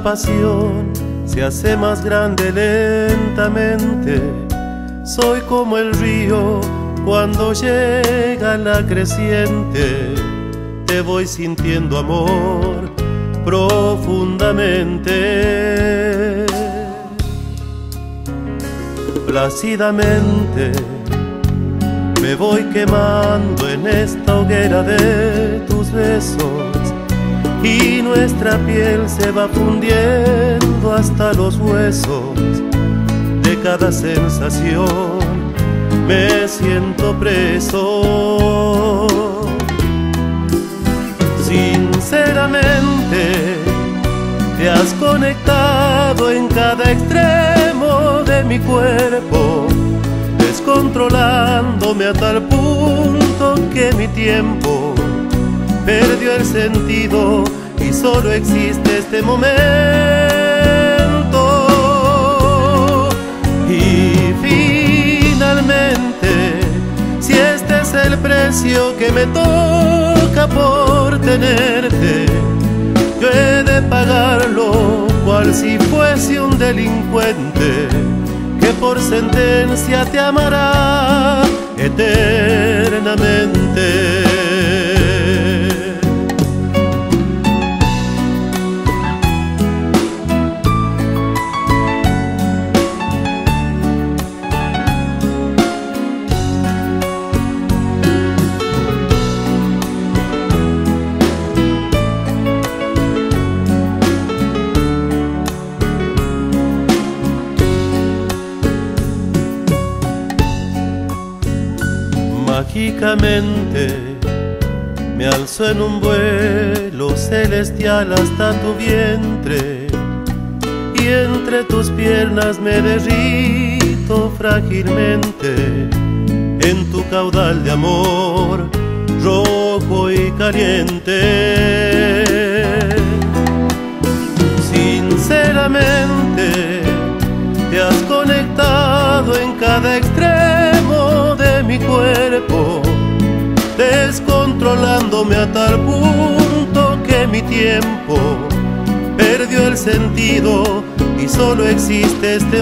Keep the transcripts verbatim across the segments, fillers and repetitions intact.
pasión se hace más grande lentamente. Soy como el río cuando llega la creciente. Te voy sintiendo, amor, profundamente. Plácidamente me voy quemando en esta hoguera de tus besos, y nuestra piel se va fundiendo hasta los huesos. De cada sensación me siento preso. Sinceramente, te has conectado en cada extremo de mi cuerpo, descontrolándome a tal punto que mi tiempo perdió el sentido y solo existe este momento. Y finalmente, si este es el precio que me toca por tenerte, yo he de pagarlo cual si fuese un delincuente que por sentencia te amará eternamente. Mágicamente me alzo en un vuelo celestial hasta tu vientre, y entre tus piernas me derrito frágilmente en tu caudal de amor rojo y caliente. Sinceramente, te has conectado en cada extremo de mi cuerpo, descontrolándome a tal punto que mi tiempo perdió el sentido y solo existe este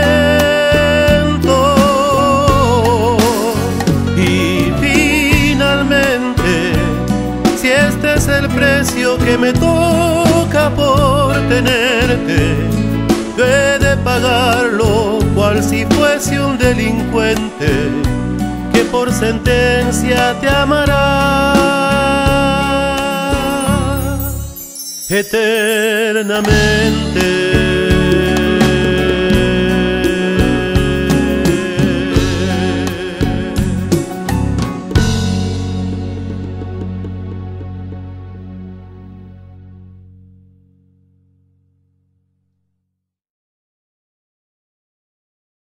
momento. Y finalmente, si este es el precio que me toca por tenerte, yo he de pagarlo cual si fuese un delincuente que por sentencia te amará eternamente.